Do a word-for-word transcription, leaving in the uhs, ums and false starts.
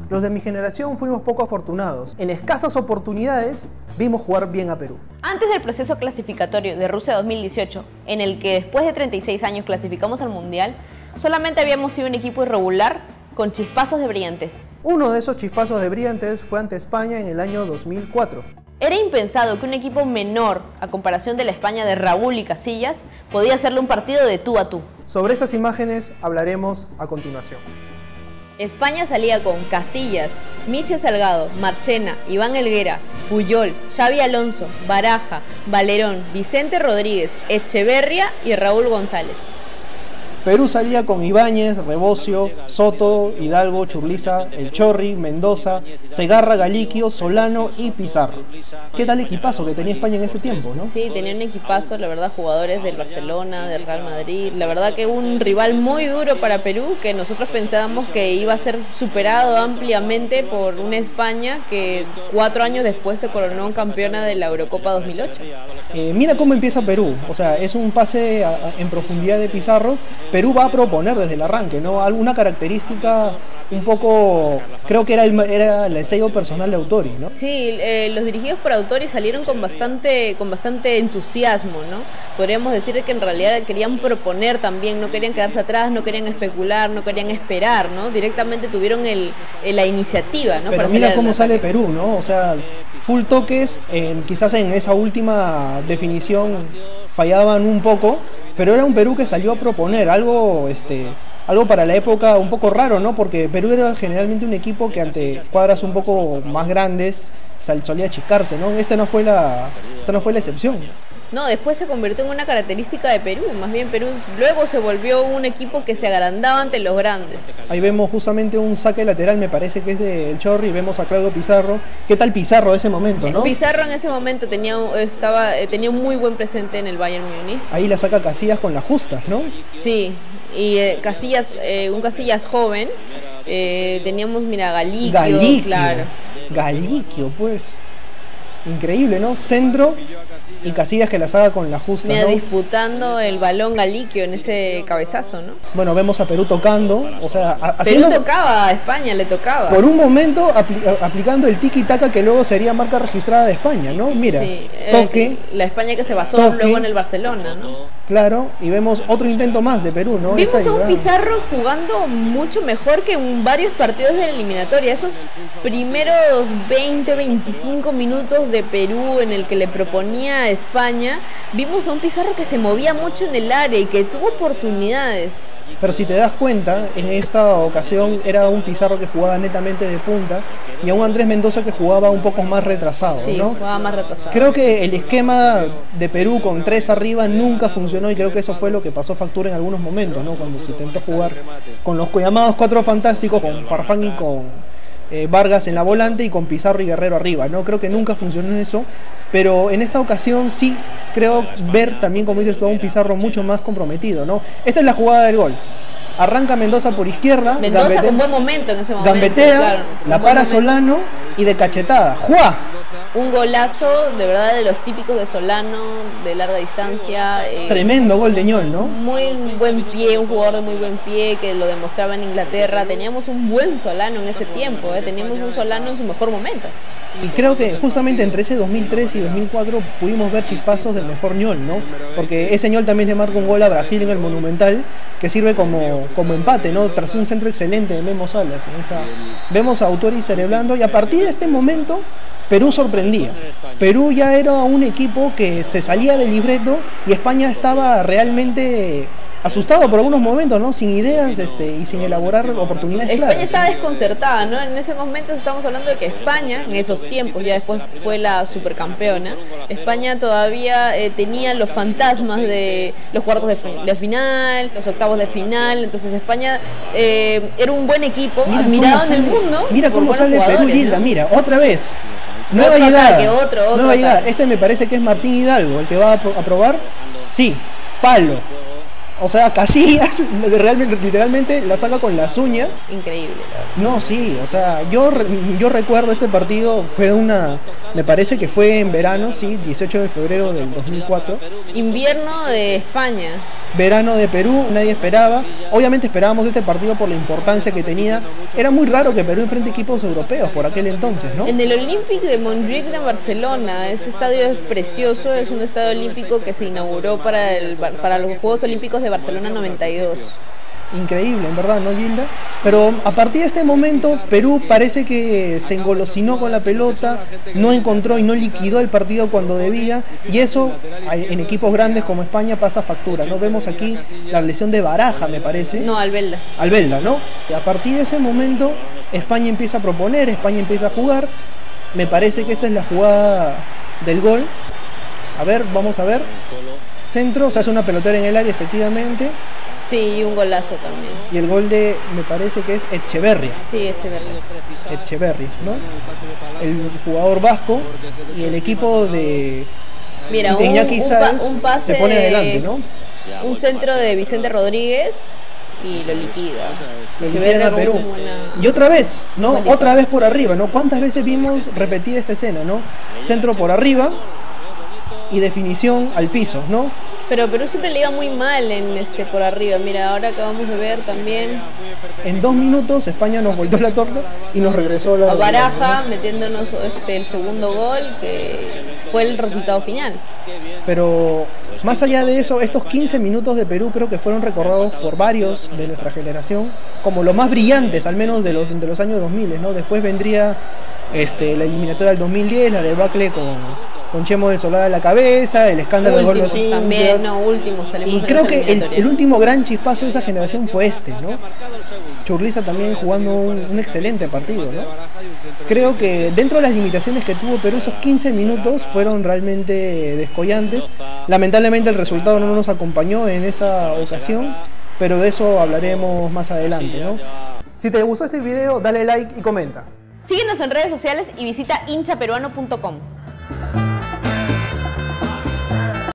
Los de mi generación fuimos poco afortunados. En escasas oportunidades vimos jugar bien a Perú. Antes del proceso clasificatorio de Rusia dos mil dieciocho, en el que después de treinta y seis años clasificamos al Mundial, solamente habíamos sido un equipo irregular con chispazos de brillantez. Uno de esos chispazos de brillantez fue ante España en el año dos mil cuatro. Era impensado que un equipo menor, a comparación de la España de Raúl y Casillas, podía hacerle un partido de tú a tú. Sobre estas imágenes hablaremos a continuación. España salía con Casillas, Miche Salgado, Marchena, Iván Helguera, Puyol, Xavi Alonso, Baraja, Valerón, Vicente Rodríguez, Echeverria y Raúl González. Perú salía con Ibáñez, Rebocio, Soto, Hidalgo, Churliza, El Chorri, Mendoza, Segarra, Galiquio, Solano y Pizarro. ¿Qué tal equipazo que tenía España en ese tiempo, no? Sí, tenía un equipazo, la verdad, jugadores del Barcelona, del Real Madrid. La verdad que un rival muy duro para Perú, que nosotros pensábamos que iba a ser superado ampliamente por una España que cuatro años después se coronó campeona de la Eurocopa dos mil ocho. Eh, mira cómo empieza Perú, o sea, es un pase a, a, en profundidad de Pizarro. Perú va a proponer desde el arranque, ¿no? Alguna característica un poco, creo que era el, era el sello personal de Autori, ¿no? Sí, eh, los dirigidos por Autori salieron con bastante, con bastante entusiasmo, ¿no? Podríamos decir que en realidad querían proponer también, no querían quedarse atrás, no querían especular, no querían esperar, ¿no? Directamente tuvieron el, el, la iniciativa, ¿no? Pero para mira cómo sale Perú, ¿no? O sea, full toques, en, quizás en esa última definición fallaban un poco, pero era un Perú que salió a proponer algo, este, algo para la época un poco raro, ¿no? Porque Perú era generalmente un equipo que ante cuadras un poco más grandes solía chiscarse, ¿no? Esta no fue la, esta no fue la excepción. No, después se convirtió en una característica de Perú, más bien Perú luego se volvió un equipo que se agrandaba ante los grandes. Ahí vemos justamente un saque lateral, me parece que es de El Chorri, y vemos a Claudio Pizarro. ¿Qué tal Pizarro de ese momento, no? Pizarro en ese momento tenía, estaba, tenía un muy buen presente en el Bayern Múnich. Ahí la saca Casillas con las justas, ¿no? Sí, y eh, Casillas, eh, un Casillas joven, eh, teníamos, mira, Galiquio, Galiquio, claro. Galiquio, pues. Increíble, ¿no? Centro y Casillas que la saca con la justa, Mira, ¿no? disputando el balón Galiquio en ese cabezazo, ¿no? Bueno, vemos a Perú tocando, o sea, haciendo... Perú tocaba a España, le tocaba. Por un momento apli aplicando el tiki-taka que luego sería marca registrada de España, ¿no? Mira, sí, toque... Eh, la España que se basó toque, luego en el Barcelona, ¿no? Claro, y vemos otro intento más de Perú, ¿no? Vimos Esta a un llegada. Pizarro jugando mucho mejor que en varios partidos de la eliminatoria. Esos primeros veinte, veinticinco minutos de Perú en el que le proponía a España, vimos a un Pizarro que se movía mucho en el área y que tuvo oportunidades. Pero si te das cuenta, en esta ocasión era un Pizarro que jugaba netamente de punta y a un Andrés Mendoza que jugaba un poco más retrasado, sí, ¿no? jugaba más retrasado. Creo que el esquema de Perú con tres arriba nunca funcionó y creo que eso fue lo que pasó factura en algunos momentos, ¿no? Cuando se intentó jugar con los llamados cuatro fantásticos, con Farfán y con eh, Vargas en la volante y con Pizarro y Guerrero arriba, ¿no? Creo que nunca funcionó en eso, pero en esta ocasión sí creo ver también, como dices tú, a un Pizarro mucho más comprometido, ¿no? Esta es la jugada del gol. Arranca Mendoza por izquierda, Mendoza gambetea, con buen momento en ese momento. Gambetea, claro, la para Solano y de cachetada. ¡Juá! Un golazo, de verdad, de los típicos de Solano, de larga distancia. Eh, Tremendo gol de Ñol, ¿no? Muy buen pie, un jugador de muy buen pie que lo demostraba en Inglaterra. Teníamos un buen Solano en ese tiempo, ¿eh? Teníamos un Solano en su mejor momento. Y creo que justamente entre ese dos mil tres y dos mil cuatro pudimos ver chispazos del mejor Ñol, ¿no? Porque ese Ñol también le marca un gol a Brasil en el Monumental que sirve como, como empate, ¿no? Tras un centro excelente de Memo Salas. En esa... Vemos a Autori celebrando y a partir de este momento Perú sorprendía. Perú ya era un equipo que se salía del libreto y España estaba realmente asustado por algunos momentos, ¿no? Sin ideas este, y sin elaborar oportunidades España claras. estaba desconcertada, ¿no? En ese momento estamos hablando de que España, en esos tiempos, ya después fue la supercampeona, España todavía eh, tenía los fantasmas de los cuartos de, fi de final, los octavos de final, entonces España eh, era un buen equipo, Mira admirado sale, en el mundo. Mira cómo sale Perú, Gilda, ¿no? Mira, otra vez. Nueva Otro llegada. ataque, otro, otro nueva llegada. ataque. Este me parece que es Martín Hidalgo, el que va a, a probar. Sí, palo. O sea, Casillas realmente, literalmente la saca con las uñas. Increíble, la No, sí, o sea, yo, yo recuerdo este partido, fue una, me parece que fue en verano, sí, dieciocho de febrero del dos mil cuatro. Invierno de España. Verano de Perú, nadie esperaba. Obviamente esperábamos este partido por la importancia que tenía. Era muy raro que Perú enfrente equipos europeos por aquel entonces, ¿no? En el Olympique de Montjuic de Barcelona, ese estadio es precioso, es un estadio olímpico que se inauguró para, el, para los Juegos Olímpicos de Barcelona noventa y dos. Increíble, en verdad, ¿no, Gilda? Pero a partir de este momento, Perú parece que se engolosinó con la pelota, no encontró y no liquidó el partido cuando debía, y eso en equipos grandes como España pasa factura, ¿no? Vemos aquí la lesión de Baraja, me parece. No, Albelda. Albelda, ¿no? Y a partir de ese momento, España empieza a proponer, España empieza a jugar. Me parece que esta es la jugada del gol. A ver, vamos a ver. Centro, se hace una pelotera en el área, efectivamente. Sí, y un golazo también. Y el gol de, me parece que es Echeverria. Sí, Echeverria. Echeverria, ¿no? El jugador vasco y el equipo de, Mira, de Iñaki un, Sáenz un, un pase se pone de, adelante, ¿no? Un centro de Vicente Rodríguez y lo liquida. Lo liquida a Perú. Una... Y otra vez, ¿no? Bonita. Otra vez por arriba, ¿no? ¿Cuántas veces vimos repetida esta escena, ¿no? Centro por arriba y definición al piso, ¿no? Pero Perú siempre le iba muy mal en este por arriba. Mira, ahora acabamos de ver también. En dos minutos España nos voltó la torta y nos regresó a la... A Baraja, ¿no? Metiéndonos este, el segundo gol, que fue el resultado final. Pero más allá de eso, estos quince minutos de Perú creo que fueron recordados por varios de nuestra generación como los más brillantes, al menos de los, de los años dos mil, ¿no? Después vendría este, la eliminatoria del dos mil diez, la debacle con... con Chemo del Solar a la cabeza, el escándalo de los hinchas. También, no, últimos, y creo que el, el último gran chispazo de esa generación fue este, ¿no? Churliza también jugando un, un excelente partido, ¿no? Creo que dentro de las limitaciones que tuvo Perú, esos quince minutos fueron realmente descollantes. Lamentablemente el resultado no nos acompañó en esa ocasión, pero de eso hablaremos más adelante, ¿no? Si te gustó este video, dale like y comenta. Síguenos en redes sociales y visita hincha peruano punto com.